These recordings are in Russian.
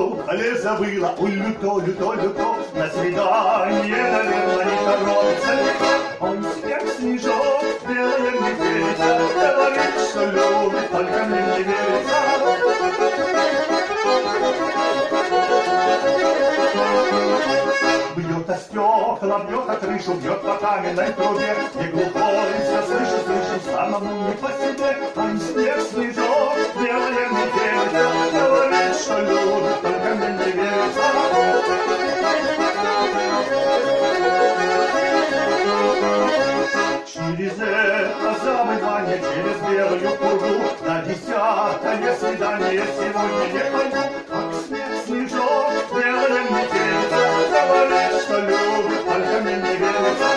але забыла. Ой, люто, люто, люто, на свидание, наверное, не торопится. Он снег, снежок, белая медведица, говорит, что любит, только мне не верится. Бьет о стекла, бьет о крышу, бьет по каменной трубе. И глухой все слышу, самому не по себе. Он снег, снежок, белая медведица, говорит, что любит, только мне не верится. Через это забывание, через белую пургу, на 10-е свидание сегодня не пойду. Как снег, снежок, белая медведица, говорит, что любит, только мне не верится.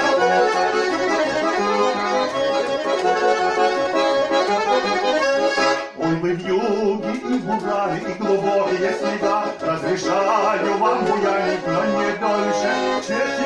Ой, вы в юге и бураны, и глубокие снега, разрешаю вам буянить, но не дольше,